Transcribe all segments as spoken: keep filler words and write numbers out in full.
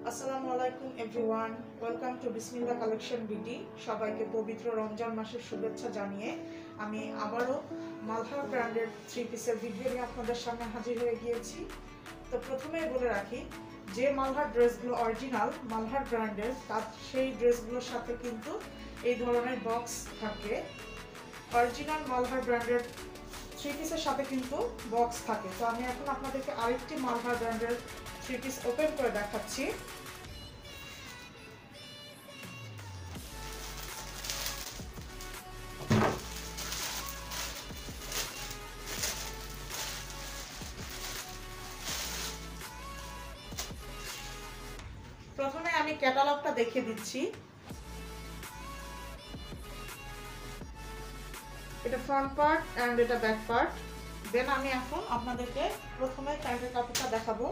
আসসালামু আলাইকুম everyone, welcome to Bismillah collection BD. সবাইকে পবিত্র রমজান মাসের শুভেচ্ছা জানিয়ে আমি আবারও মালহার ব্র্যান্ডের থ্রি পিসের ভিডিও নিয়ে আপনাদের সামনে হাজির হয়ে গিয়েছি। তো প্রথমেই বলে রাখি, যে মালহার ড্রেসগুলো অরিজিনাল মালহার ব্র্যান্ডের, তার সেই ড্রেসগুলোর সাথে কিন্তু এই ধরনের বক্স থাকে। অরিজিনাল মালহার ব্র্যান্ডের থ্রি পিসের সাথে কিন্তু বক্স থাকে। তো আমি এখন আপনাদেরকে আরেকটি মালহার ব্র্যান্ডের থ্রি পিস ওপেন করে দেখাচ্ছি। প্রথমে আমি ক্যাটালগটা দেখিয়ে দিচ্ছি। এটা ফ্রন্ট পার্ট এন্ড এটা ব্যাক পার্ট। দেন আমি এখন আপনাদেরকে প্রথমে প্যান্টের কাপড়টা দেখাবো।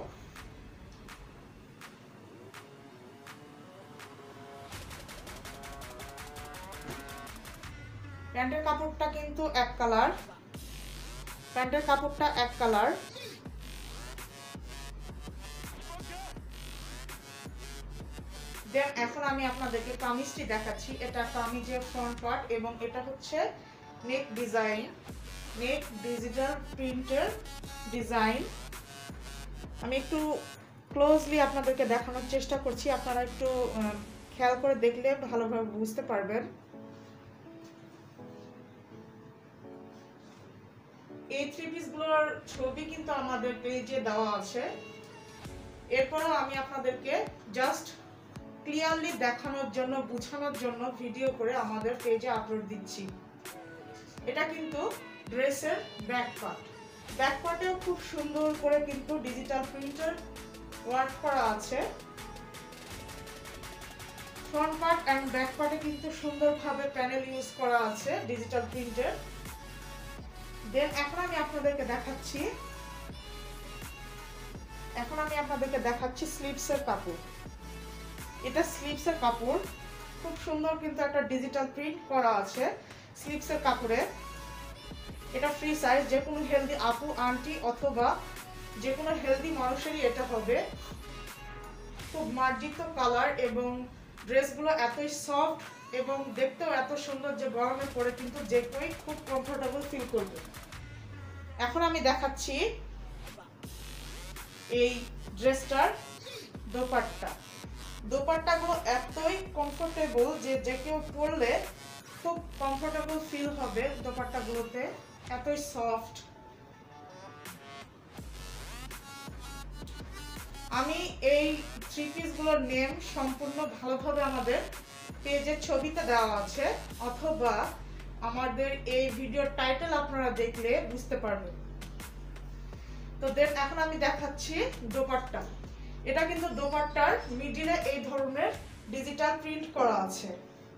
প্যান্টের কাপড়টা কিন্তু এক কালার, প্যান্টের কাপড়টা এক কালার। দেন এখন আমি আপনাদেরকে কামিজটি দেখাচ্ছি। এটা কামিজের ফ্রন্ট পার্ট এবং এটা হচ্ছে নেক ডিজাইন, নেক ডিজিটাল প্রিন্টের ডিজাইন। আমি একটু ক্লোজলি আপনাদেরকে দেখানোর চেষ্টা করছি, আপনারা একটু খেয়াল করে দেখলে ভালোভাবে বুঝতে পারবেন। এই থ্রি পিসগুলোর ছবি কিন্তু আমাদের পেজে দেওয়া আছে। এরপরেও আমি আপনাদেরকে জাস্ট ক্লিয়ারলি দেখানোর জন্য, বোঝানোর জন্য ভিডিও করে আমাদের পেজে আপলোড দিচ্ছি। এটা কিন্তু ড্রেসের ব্যাক পার্ট। ব্যাক পার্টেও খুব সুন্দর করে কিন্তু ডিজিটাল প্রিন্টার ওয়ার্ক করা আছে। ফ্রন্ট পার্ট এন্ড ব্যাক পার্টে কিন্তু সুন্দরভাবে প্যানেল ইউজ করা আছে ডিজিটাল প্রিন্টের। দেন এখন আমি আপনাদেরকে দেখাচ্ছি এখন আমি আপনাদেরকে দেখাচ্ছি স্লিভসের কাপড়। এটা স্লিভসের কাপড়, খুব সুন্দর কিন্তু একটা ডিজিটাল প্রিন্ট করা আছে স্লিভসের কাপড়ে। এটা ফ্রি সাইজ, যে কোনো হেলদি আপু আন্টি অথবা যে কোনো হেলদি মানুষেরই এটা হবে। খুব মার্জিত কালার এবং ড্রেসগুলো এতই সফট এবং দেখতেও এত সুন্দর যে গরমে পরে কিন্তু যে কেউই খুব কমফোর্টেবল ফিল করবে। এখন আমি দেখাচ্ছি এই ড্রেসটার দোপাট্টা। দোপাট্টাগুলো এতই কমফোর্টেবল যে যে কেউ পরলে খুব কমফোর্টেবল ফিল হবে দোপাট্টাগুলোতে, এতই সফট। আমি এই থ্রি পিসগুলোর নেম সম্পূর্ণ ভালোভাবে আমাদের পেজের ছবিতে দেওয়া আছে, অথবা আমাদের এই ভিডিওর টাইটেল আপনারা দেখলে বুঝতে পারবেন। তো দেন এখন আমি দেখাচ্ছি দোপাট্টা। এটা কিন্তু দোপাট্টার মিডিলে এই ধরনের ডিজিটাল প্রিন্ট করা আছে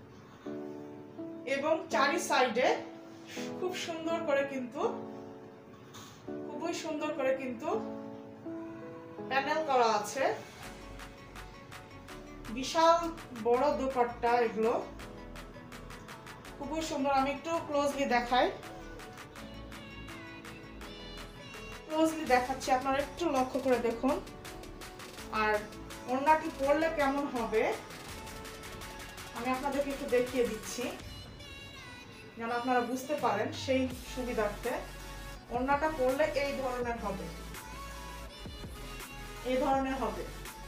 এবং চারি সাইডে খুব সুন্দর করে কিন্তু খুবই সুন্দর করে কিন্তু প্যানেল করা আছে। বিশাল বড় দোপাট্টা, এগুলো খুবই সুন্দর। আমি একটু ক্লোজলি দেখাই, ক্লোজলি দেখাচ্ছি, আপনারা একটু লক্ষ্য করে দেখুন। আর ওড়নাটি পরলে কেমন হবে আমি আপনাদেরকে একটু দেখিয়ে দিচ্ছি যেন আপনারা বুঝতে পারেন সেই সুবিধার্থে। ওড়নাটা পরলে এই ধরনের হবে, এই ধরনের হবে।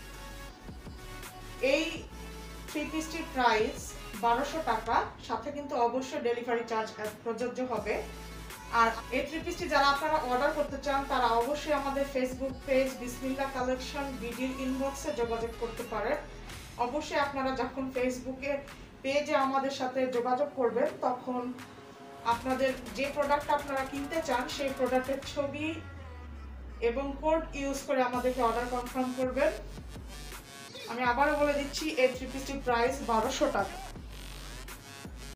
এই থ্রি পিসটির প্রাইস বারোশো টাকা, সাথে কিন্তু অবশ্যই ডেলিভারি চার্জ প্রযোজ্য হবে। আর এই থ্রি পিসটি যারা আপনারা অর্ডার করতে চান তারা অবশ্যই আমাদের ফেসবুক পেজ বিসমিল্লাহ কালেকশন বিডির ইনবক্সে যোগাযোগ করতে পারেন। অবশ্যই আপনারা যখন ফেসবুকে পেজে আমাদের সাথে যোগাযোগ করবেন তখন আপনাদের যে প্রোডাক্ট আপনারা কিনতে চান সেই প্রোডাক্টের ছবি এবং কোড ইউজ করে আমাদেরকে অর্ডার কনফার্ম করবেন। আমি আবারও বলে দিচ্ছি এই থ্রি পিসটির প্রাইস বারোশো টাকা।